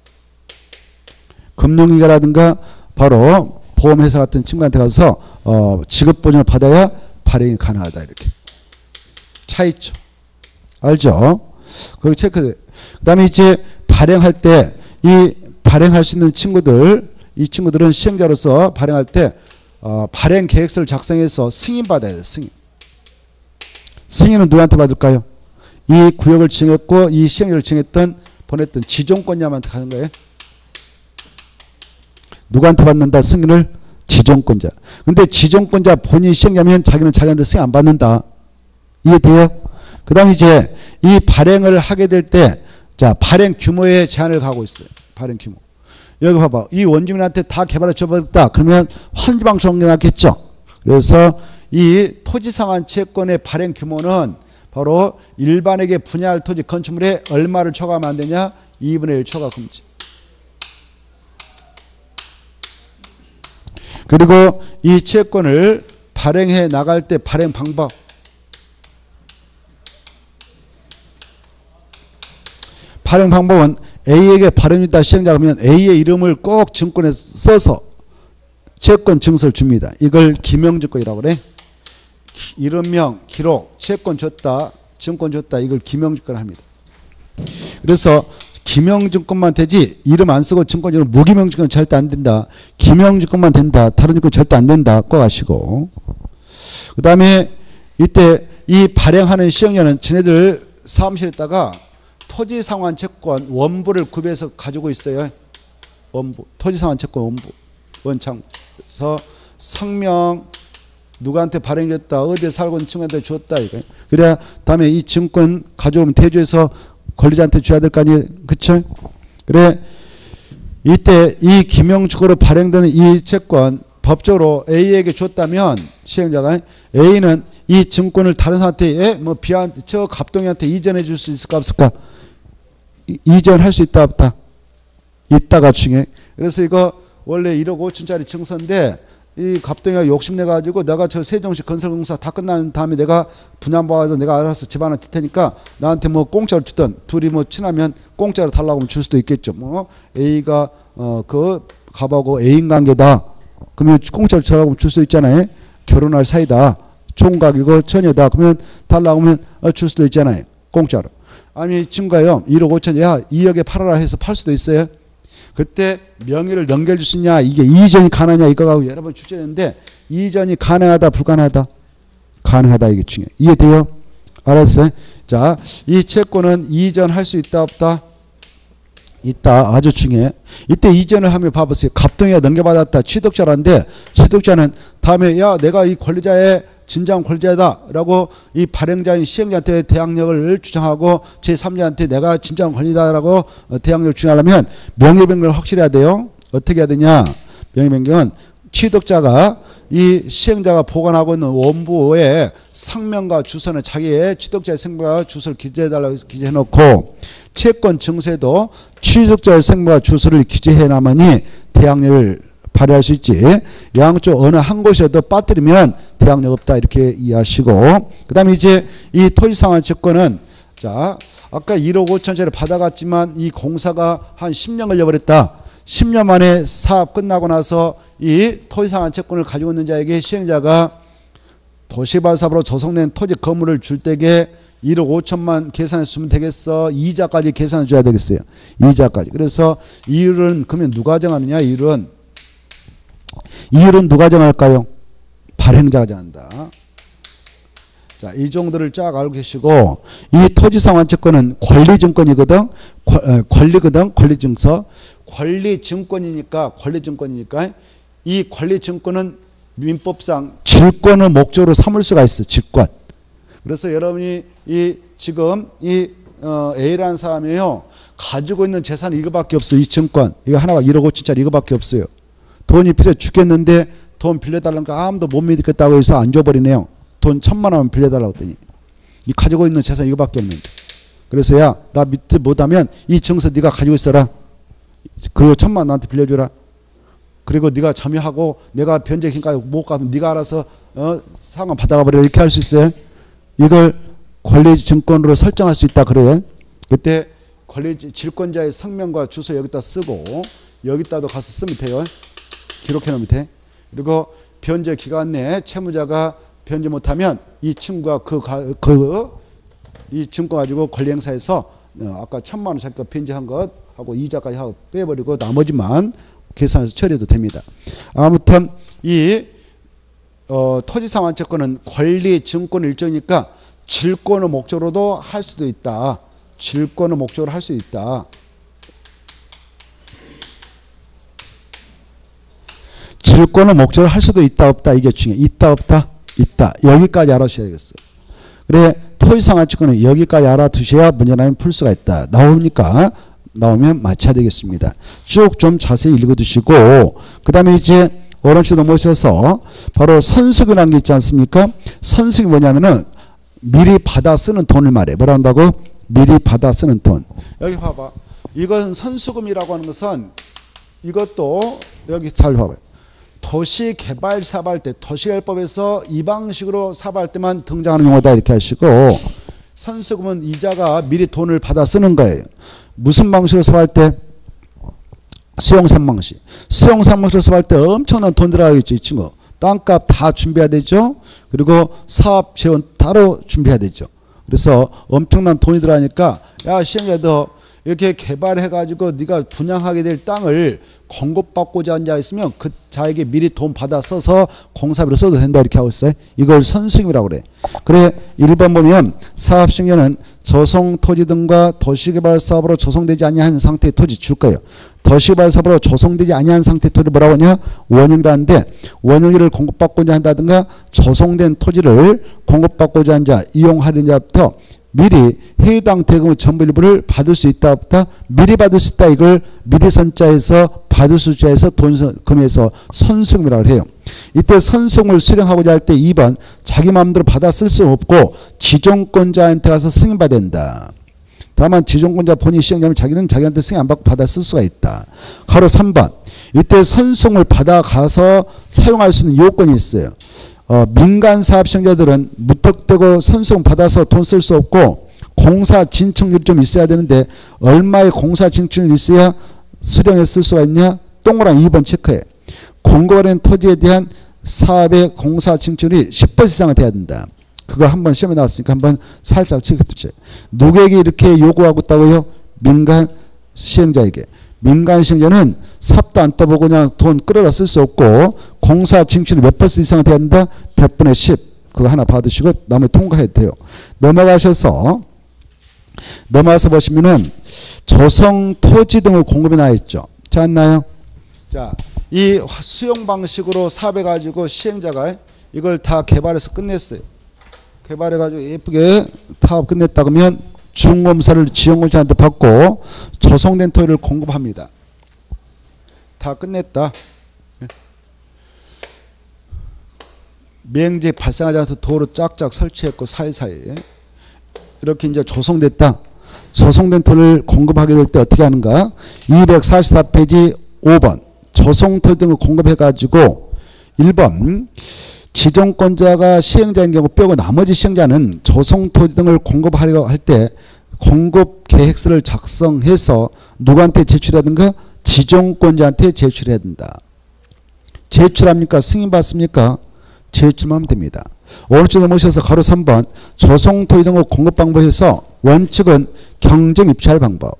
금융기관이라든가 바로 보험회사 같은 친구한테 가서 어, 지급보증을 받아야 발행이 가능하다. 이렇게 차이죠. 알죠? 거기 체크돼. 그 다음에 이제 발행할 때 이 발행할 수 있는 친구들, 이 친구들은 시행자로서 발행할 때 어, 발행 계획서를 작성해서 승인받아야 돼요. 승인. 승인은 누구한테 받을까요? 이 구역을 지정했고 이 시행자를 지정했던 보냈던 지정권자한테 가는 거예요. 누구한테 받는다? 승인을? 지정권자. 근데 지정권자 본인 시행자면 자기는 자기한테 승인 안 받는다. 이해돼요? 그 다음에 이제 이 발행을 하게 될 때 자 발행 규모에 제한을 가고 있어요. 발행 규모. 여기 봐봐. 이 원주민한테 다 개발해 줘버렸다. 그러면 환지방송 나겠죠. 그래서 이 토지상환 채권의 발행 규모는 바로 일반에게 분야할 토지 건축물에 얼마를 초과하면 안 되냐? 이분의 일 초과 금지. 그리고 이 채권을 발행해 나갈 때 발행 방법. 발행 방법은 A에게 발행이다 시행자가 하면 A의 이름을 꼭 증권에 써서 채권 증서를 줍니다. 이걸 기명증권이라고 그래. 이름명, 기록, 채권 줬다, 증권 줬다. 이걸 기명증권을 합니다. 그래서 기명증권만 되지 이름 안 쓰고 증권 이름 무기명증권 절대 안 된다. 기명증권만 된다. 다른 증권 절대 안 된다. 꼭 아시고. 그 다음에 이때 이 발행하는 시행자는 지네들 사무실에다가 토지상환 채권 원부를 구비해서 가지고 있어요. 원부. 토지상환 채권 원부. 원창. 그래서 성명 누구한테 발행했다. 어디에 살고 있는 친구한테 줬다. 이거. 그래야 다음에 이 증권 가져오면 대조해서 권리자한테 줘야 될 거 아니에요. 그쵸? 그래 이때 이 기명축으로 발행되는 이 채권 법적으로 A에게 줬다면 시행자가 A는 이 증권을 다른 사람한테 뭐 B한테 저 갑동이한테 이전해 줄 수 있을까 없을까? 이, 이전할 수 있다 없다? 있다가 중에. 그래서 이거 원래 일억 오천짜리 증서인데 이 갑동이가 욕심내 가지고 내가 저 세종시 건설공사 다 끝난 다음에 내가 분양받아서 내가 알아서 집 하나 줄 테니까 나한테 뭐 공짜로 주든 둘이 뭐 친하면 공짜로 달라고 하면 줄 수도 있겠죠. 뭐 A가 어 그 갑하고 애인 관계다. 그러면 공짜로 주라고 하면 줄 수도 있잖아요. 결혼할 사이다. 총각이고 처녀다. 그러면 달라고 하면 줄 수도 있잖아요. 공짜로. 아니 이 친구가요. 일억 오천이야. 이억에 팔아라 해서 팔 수도 있어요. 그때 명의를 넘겨줄 수 있냐 이게 이전이 가능하냐 이거하고 여러 번 출제했는데 이전이 가능하다 불가능하다? 가능하다 이게 중요해. 이해돼요? 알았어요? 자, 이 채권은 이전할 수 있다 없다? 있다. 아주 중요해. 이때 이전을 하면 봐보세요. 갑동이가 넘겨받았다. 취득자라는데 취득자는 다음에 야 내가 이 권리자의 진정 권리자다 라고 이 발행자인 시행자한테 대항력을 주장하고 제삼자한테 내가 진정 권리자라고 대항력을 주장하려면 명예변경을 확실히 해야 돼요. 어떻게 해야 되냐. 명예변경은 취득자가 이 시행자가 보관하고 있는 원부의 상명과 주소는 자기의 취득자의 생명과 주소를 기재해달라고 기재해놓고 채권 증서에도 취득자의 생명과 주소를 기재해놔야만이 대항력을 발휘할 수 있지. 양쪽 어느 한 곳이라도 빠뜨리면 대항력 없다 이렇게 이해하시고 그 다음에 이제 이 토지상환 채권은 자 아까 일억 오천짜리 받아갔지만 이 공사가 한 십 년 걸려버렸다. 십 년 만에 사업 끝나고 나서 이 토지상환 채권을 가지고 있는 자에게 시행자가 도시개발사업으로 조성된 토지 건물을 줄 때에 일억 오천만 계산해 주면 되겠어? 이자까지 계산해 줘야 되겠어요. 이자까지. 그래서 이율은 그러면 누가 정하느냐? 이율은 이율은 누가 정할까요? 발행자가 정한다. 자, 이 정도를 쫙 알고 계시고 이 토지상환채권은 권리증권이거든. 권리거든. 권리증서. 권리증권이니까 권리증권이니까 이 권리증권은 민법상 질권을 목적으로 삼을 수가 있어. 질권. 그래서 여러분이 이 지금 이 어, A라는 사람이요 가지고 있는 재산이 이거밖에 없어요. 이 증권 이거 하나가 일억 오천짜리 이거밖에 없어요. 돈이 필요해 죽겠는데 돈 빌려달라는 거 아무도 못 믿겠다고 해서 안 줘버리네요. 돈 천만 원만 빌려달라고 했더니 이 가지고 있는 재산 이거밖에 없는데 그래서 야 나 믿지 못하면 이 증서 네가 가지고 있어라. 그리고 천만 원 나한테 빌려줘라. 그리고 네가 점유하고 내가 변제金까지 못 가면 네가 알아서 어, 상환 받아가버려 이렇게 할 수 있어요. 이걸 권리증권으로 설정할 수 있다 그래요. 그때 권리 질권자의 성명과 주소 여기다 쓰고 여기다도 가서 쓰면 돼요. 기록해 놓으면 돼. 그리고 변제 기간 내에 채무자가 변제 못하면 이 친구가 그 그 이 증권 가지고 권리행사에서 어, 아까 천만 원 자기가 변제한 것 하고 이자까지 하고 빼버리고 나머지만 계산해서 처리해도 됩니다. 아무튼 이 어, 토지상환채권은 권리증권 일종이니까 질권을 목적으로도 할 수도 있다. 질권을 목적으로 할 수 있다. 질권을 목적으로 할 수도 있다 없다 이게 중요해. 있다 없다 있다. 여기까지 알아주셔야 되겠어. 그래 토지상환채권은 여기까지 알아두셔야 문제라면 풀 수가 있다. 나오니까 나오면 맞춰야 되겠습니다. 쭉 좀 자세히 읽어두시고 그 다음에 이제 오른쪽 넘어오셔서 바로 선수금이라는 게 있지 않습니까? 선수금이 뭐냐면은 미리 받아 쓰는 돈을 말해. 뭐라 한다고? 미리 받아 쓰는 돈. 여기 봐봐. 이건 선수금이라고 하는 것은 이것도 여기 잘 봐봐요. 도시개발 사업할 때 도시개발법에서 이 방식으로 사업할 때만 등장하는 용어다 이렇게 하시고 선수금은 이자가 미리 돈을 받아 쓰는 거예요. 무슨 방식으로 사업할 때? 수용산 방식. 수용산 방식으로 사업할 때 엄청난 돈 들어가겠죠. 이 친구. 땅값 다 준비해야 되죠. 그리고 사업 재원 따로 준비해야 되죠. 그래서 엄청난 돈이 들어가니까 야 시행자 너 이렇게 개발해가지고 네가 분양하게 될 땅을 공급받고자 하는 자 있으면 그 자에게 미리 돈 받아 써서 공사비로 써도 된다 이렇게 하고 있어요. 이걸 선수금이라고 그래. 그래 일 번 보면 사업시행자는 조성토지 등과 도시개발 사업으로 조성되지 아니한 상태의 토지 줄 거예요. 도시개발 사업으로 조성되지 아니한 상태의 토지를 뭐라고 하냐? 원용이라는데 원용이를 공급받고자 한다든가 조성된 토지를 공급받고자 한 자, 이용하려는 자부터 미리 해당 대금의 전부 일부를 받을 수 있다 없다? 미리 받을 수 있다. 이걸 미리 선자에서 받을 수 있자에서 돈금에서 선수금이라고 해요. 이때 선수금을 수령하고자 할 때 이 번 자기 마음대로 받아 쓸 수 없고 지정권자한테 가서 승인받아야 된다. 다만 지정권자 본인이 시행자면 자기는 자기한테 승인 안 받고 받아 쓸 수가 있다. 가로 삼 번 이때 선수금을 받아가서 사용할 수 있는 요건이 있어요. 어, 민간 사업 시행자들은 무턱대고 선수금 받아서 돈 쓸 수 없고 공사 진척률이 좀 있어야 되는데 얼마의 공사 진척률이 있어야 수령해 쓸 수가 있냐? 동그라미 이 번 체크해. 공급하는 토지에 대한 사업의 공사 진척률이 십 퍼센트 이상은 돼야 된다. 그거 한번 시험에 나왔으니까 한번 살짝 체크해 두세요. 누구에게 이렇게 요구하고 있다고요? 민간 시행자에게. 민간 시행자는 삽도 안 떠보고 그냥 돈 끌어다 쓸 수 없고 공사 진출이 몇 퍼센트 이상 돼야 된다? 백 분의 십. 그거 하나 받으시고 나머지 통과해도 돼요. 넘어가셔서 넘어가서 보시면은 조성 토지 등의 공급이 나와 있죠. 찾나요? 자, 이 수용 방식으로 사업해 가지고 시행자가 이걸 다 개발해서 끝냈어요. 개발해 가지고 예쁘게 타업 끝냈다 그러면 중검사를 지정권자한테 받고 조성된 토지를 공급합니다. 다 끝냈다. 매행지 발생하지 않도록 도로 쫙쫙 설치했고 사이사이에 이렇게 이제 조성됐다. 조성된 토지를 공급하게 될 때 어떻게 하는가? 이백사십사 페이지 오 번 조성토지 등을 공급해 가지고 일 번 지정권자가 시행자인 경우 빼고 나머지 시행자는 조성토지 등을 공급하려고 할 때 공급 계획서를 작성해서 누구한테 제출해야 지정권자한테 제출해야 된다. 제출합니까? 승인받습니까? 제출만 하면 됩니다. 오른쪽 넘으셔서 가로 삼 번 조성 토지 등의 공급 방법에서 원칙은 경쟁 입찰 방법.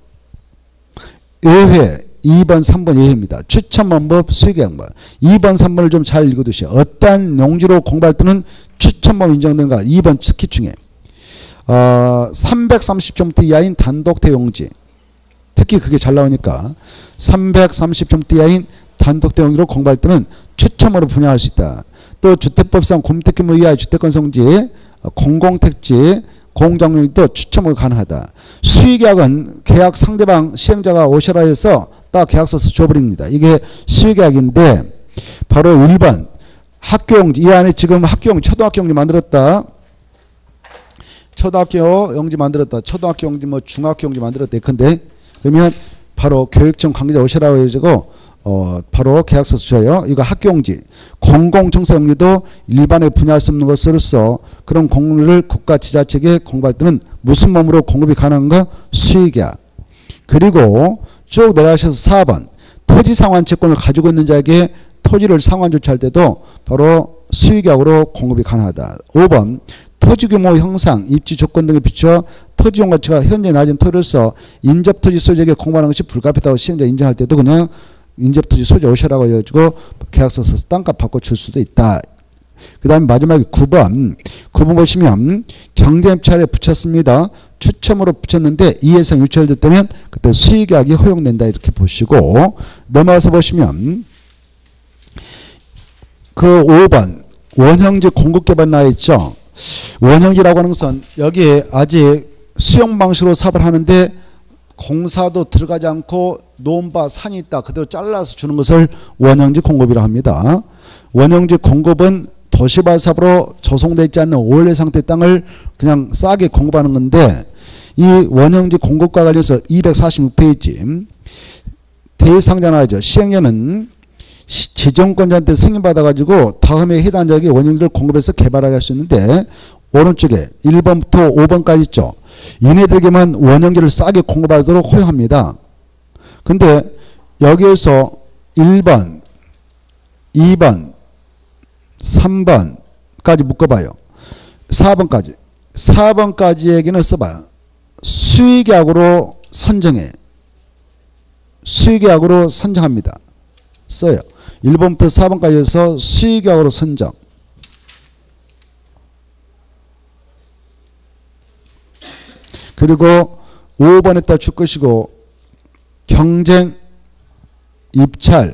예외 이 번 삼 번 예외입니다. 추천 방법 수익의 방법. 이 번 삼 번을 좀 잘 읽어두시오. 어떠한 용지로 공부할 때는 추천 방법 인정되는가. 이 번 특히 중에 어, 삼백삼십 점부터 이하인 단독대 용지. 특히 그게 잘 나오니까 삼백삼십 점부터 이하인 단독대 용지로 공부할 때는 추첨으로 분양할 수 있다. 또 주택법상 공택규모 이하의 주택권 성지, 공공택지, 공장용지도 추첨으로 가능하다. 수의계약은 계약 상대방 시행자가 오셔라 해서 딱 계약서서 줘버립니다. 이게 수의계약인데 바로 일 번 학교용지. 이 안에 지금 학교용지, 초등학교 용지 만들었다. 초등학교 용지 만들었다. 초등학교 용지 뭐 중학교 용지 만들었다. 근데 그러면 바로 교육청 관계자 오시라고 해가지고 어 바로 계약서 줘요. 이거 학교용지. 공공청사용지도 일반에 분야할 수 없는 것으로서 그런 공물을 국가 지자체에 공부할 때는 무슨 몸으로 공급이 가능한가? 수의계약. 그리고 쭉 내려가셔서 사 번 토지 상환 채권을 가지고 있는 자에게 토지를 상환 조치할 때도 바로 수의계약으로 공급이 가능하다. 오 번 토지 규모 형상, 입지 조건 등에 비추어 토지 용 가치가 현재 낮은 토지로서 인접토지 소유자에게 공부하는 것이 불가피하다고 시행자 인정할 때도 그냥 인접토지 소유자 오셔라고 해가지고 계약서 써서 땅값 받고 줄 수도 있다. 그 다음에 마지막에 구 번 구 번 보시면 경쟁입찰에 붙였습니다. 추첨으로 붙였는데 이 이상 유찰됐다면 그때 수의계약이 허용된다. 이렇게 보시고 넘어가서 보시면 그 오 번 원형지 공급개발 나와 있죠. 원형지라고 하는 것은 여기에 아직 수용 방식으로 사업을 하는데 공사도 들어가지 않고 논바 산이 있다. 그대로 잘라서 주는 것을 원형지 공급이라고 합니다. 원형지 공급은 도시발 사업으로 조성되어 있지 않는 원래 상태의 땅을 그냥 싸게 공급하는 건데 이 원형지 공급과 관련해서 이백사십육 페이지 대상자 나와죠. 시행자는 지정권자한테 승인받아가지고 다음에 해당 지역에 원형지를 공급해서 개발하게 할 수 있는데 오른쪽에 일 번부터 오 번까지 있죠. 이네들에게만 원형지를 싸게 공급하도록 허용합니다. 근데 여기에서 일 번, 이 번, 삼 번까지 묶어봐요. 사 번까지. 사 번까지에게는 써봐요. 수의계약으로 선정해. 수의계약으로 선정합니다. 써요. 일 번부터 사 번까지 해서 수의계약으로 선정. 그리고 오 번에다 줄 것이고 경쟁 입찰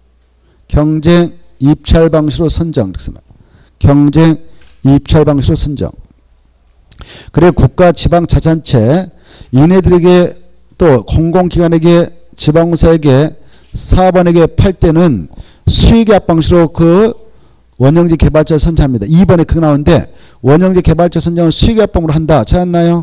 경쟁 입찰 방식으로 선정. 경쟁 입찰 방식으로 선정. 그래 국가 지방자치단체 이네들에게 또 공공기관에게 지방공사에게 사업원에게 팔 때는 수의계약 방식으로 그 원형지 개발자 선정합니다. 이 번에 그거 나오는데 원형지 개발자 선정은 수의계약 방식으로 한다. 찾았나요?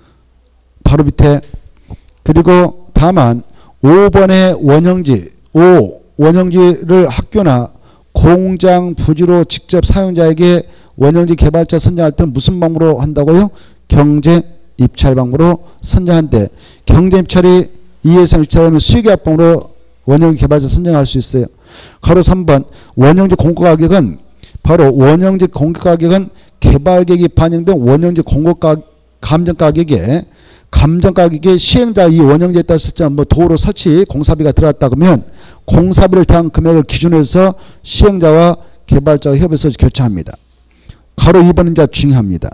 바로 밑에. 그리고 다만 오 번의 원형지 오 원형지를 학교나 공장 부지로 직접 사용자에게 원형지 개발자 선정할 때는 무슨 방법으로 한다고요? 경쟁 입찰 방법으로 선정한데 경쟁 입찰이 이 이상 유찰하면 수의계약 방법으로 원형지 개발자 선정할 수 있어요. 가로 삼 번 원형지 공급 가격은 바로 원형지 공급 가격은 개발계획이 반영된 원형지 공급 감정 가격에 감정 가격에 시행자 이 원형지에 따라 설정 뭐 도로 설치 공사비가 들어갔다 그러면 공사비를 더한 금액을 기준으로 해서 시행자와 개발자가 협의해서 결정합니다. 가로 이 번은 이제 중요합니다.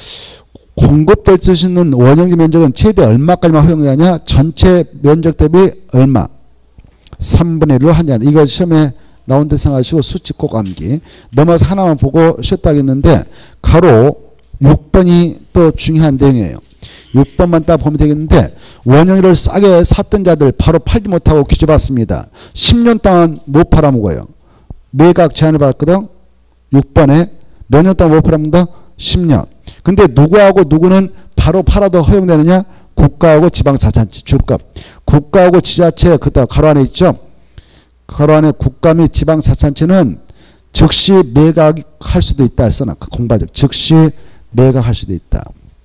공급될 수 있는 원형지 면적은 최대 얼마까지만 허용되냐? 전체 면적 대비 얼마? 삼분의 일로 하냐? 이거 시험에 나온 데 생각하시고 수치 꼭 암기. 넘어서 하나만 보고 쉬었다 하겠는데 가로 육 번이 또 중요한 내용이에요. 육 번만 딱 보면 되겠는데 원형지를 싸게 샀던 자들 바로 팔지 못하고 뒤져봤습니다. 십 년 동안 못 팔아먹어요. 매각 제한을 받았거든. 육 번에 몇 년 동안 못 팔아먹는다? 십 년. 근데 누구하고 누구는 바로 팔아도 허용되느냐? 국가하고 지방자치단체 줄값. 국가하고 지자체 그다 가로 안에 있죠. 가로 안에 국가 및 지방자치단체는 즉시 매각할 수도 있다 했어나 그 공부하죠. 즉시 매각할 수도 있다.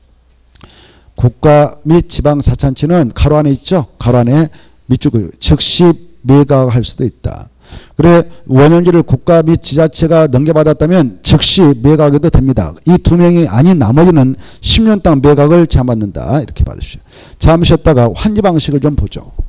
국가 및 지방자치단체는 가로 안에 있죠. 가로 안에 밑줄을 즉시 매각할 수도 있다. 그래 원용지를 국가 및 지자체가 넘겨받았다면 즉시 매각해도 됩니다. 이 두 명이 아닌 나머지는 십 년 동안 매각을 잡아받는다. 이렇게 받으시죠. 잠시 쉬었다가 환지 방식을 좀 보죠.